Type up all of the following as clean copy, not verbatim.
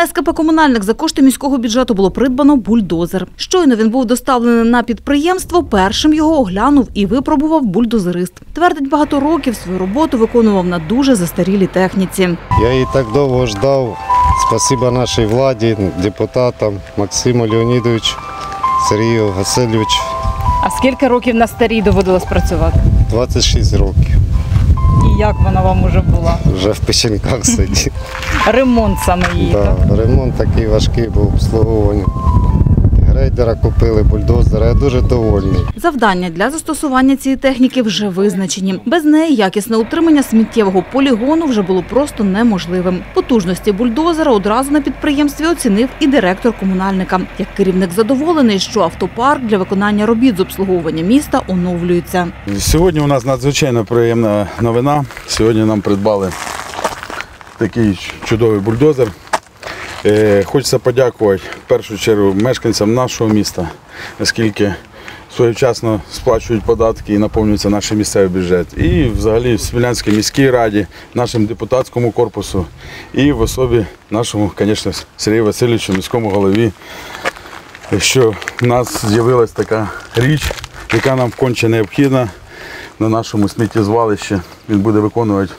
На СКП «Комунальник» за кошти міського бюджету було придбано бульдозер. Щойно він був доставлений на підприємство, першим його оглянув і випробував бульдозерист. Твердить, багато років свою роботу виконував на дуже застарілій техніці. Я її так довго ждав. Спасибо нашій владі, депутатам, Максиму Леонідовичу, Сергію Васильовичу. А скільки років на старій доводилось працювати? 26 років. І як вона вам уже була? Вже в печінках сидів. Ремонт саме її, так? Ремонт такий важкий був, обслуговування. Грейдера купили, бульдозера. Я дуже довольний. Завдання для застосування цієї техніки вже визначені. Без неї якісне утримання сміттєвого полігону вже було просто неможливим. Потужності бульдозера одразу на підприємстві оцінив і директор комунальника. Як керівник задоволений, що автопарк для виконання робіт з обслуговування міста оновлюється. Сьогодні у нас надзвичайно приємна новина. Сьогодні нам придбали такий чудовий бульдозер. Хочеться подякувати в першу чергу мешканцям нашого міста, оскільки своєчасно сплачують податки і наповнюється наш місцевий бюджет. І взагалі в Смілянській міській раді, нашому депутатському корпусу і в особі нашому, звісно, Сергію Васильовичу, міському голові, що в нас з'явилася така річ, яка нам конче необхідна на нашому сміттєзвалищі. Він буде виконувати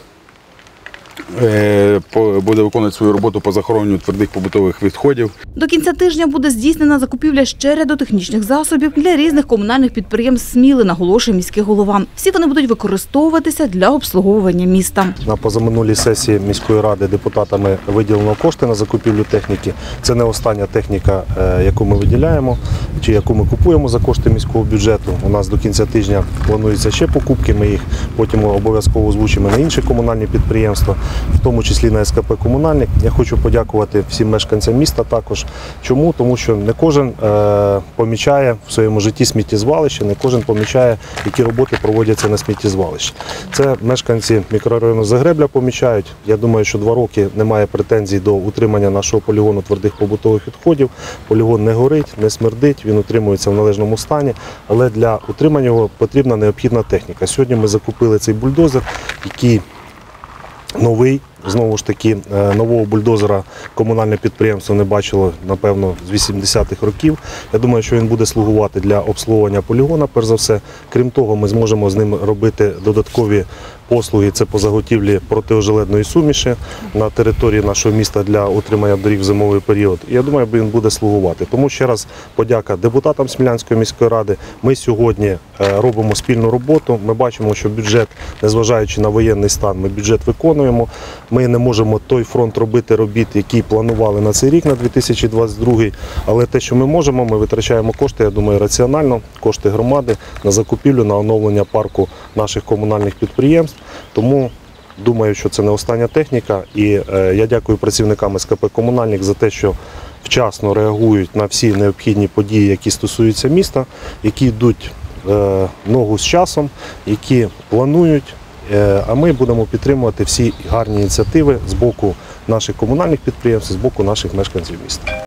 свою роботу по захороненню твердих побутових відходів. До кінця тижня буде здійснена закупівля ще ряду технічних засобів для різних комунальних підприємств Сміли, наголошує міський голова. Всі вони будуть використовуватися для обслуговування міста. На позаминулій сесії міської ради депутатами виділено кошти на закупівлю техніки. Це не остання техніка, яку ми виділяємо, чи яку ми купуємо за кошти міського бюджету. У нас до кінця тижня плануються ще покупки, ми їх потім обов'язково озвучимо на інші комунальні підприємства, в тому числі на СКП «Комунальник». Я хочу подякувати всім мешканцям міста також. Чому? Тому що не кожен помічає в своєму житті сміттєзвалище, не кожен помічає, які роботи проводяться на сміттєзвалищі. Це мешканці мікрорайону Загребля помічають. Я думаю, що 2 роки немає претензій до утримання нашого полігону твердих побутових відходів. Полігон не горить, не смердить, він утримується в належному стані, але для утримання його потрібна необхідна техніка. Сьогодні ми закупили цей бульдозер, який новий. Знову ж таки, нового бульдозера комунальне підприємство не бачило, напевно, з 80-х років. Я думаю, що він буде слугувати для обслуговування полігона, перш за все. Крім того, ми зможемо з ним робити додаткові послуги, це по заготівлі протиожеледної суміші на території нашого міста для утримання доріг в зимовий період. І я думаю, він буде слугувати. Тому ще раз подяка депутатам Смілянської міської ради. Ми сьогодні робимо спільну роботу. Ми бачимо, що бюджет, незважаючи на воєнний стан, ми бюджет виконуємо. Ми не можемо той фронт робити робіт, який планували на цей рік, на 2022, але те, що ми можемо, ми витрачаємо кошти, я думаю, раціонально, кошти громади на закупівлю, на оновлення парку наших комунальних підприємств. Тому думаю, що це не остання техніка, і я дякую працівникам СКП «Комунальник» за те, що вчасно реагують на всі необхідні події, які стосуються міста, які йдуть ногу з часом, які планують. А ми будемо підтримувати всі гарні ініціативи з боку наших комунальних підприємств, з боку наших мешканців міста.